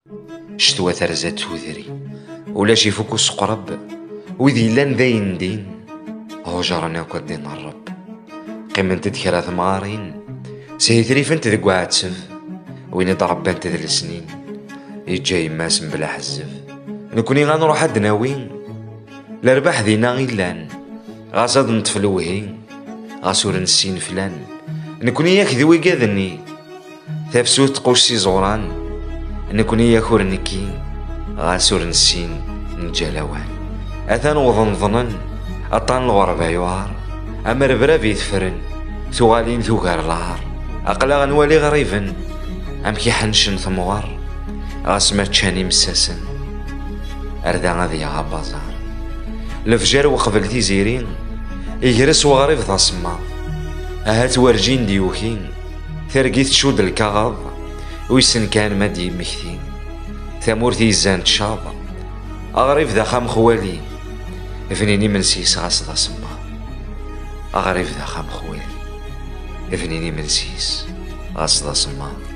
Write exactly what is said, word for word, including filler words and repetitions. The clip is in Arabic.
شتوى ترزات تودري ولا شي فوكس قرب وذي لان ذاين دين هوجرنا وكدين الرب قيمنت دكرا ثمارين سيثري فنت ذك وعتسف وين ضرب انت ذي السنين يجاي ماسم بلا حزف نكوني غنروح عند ناوين الارباح ذينا غيلان غاصاد نطفلوهين غاسور نسين فلان نكوني ياك ذوي قاذني تفسوت قوسي زوران نكوني ياك ورنكي غاسور نسين نجالوان اثان وظنظنن اطان الغربة يوار امر برافي ثفرن ثوالين ثوكار العار اقلا غنوالي غريفن امكي حنشن ثموار غاسما تشاني مساسن اردا غادي غابازار الفجر وقبل تيزيرين يجرس وغريف ذا صما هات ورجين ديوكين ثرقيت تشود الكغاض ويسن كان مادي مكثين ثمورتي زان تشاض اغريف ذا خام خوالي فنيني من سيس غاس ذا صما اغريف ذا خام خوالي فنيني من سيس غاس ذا صما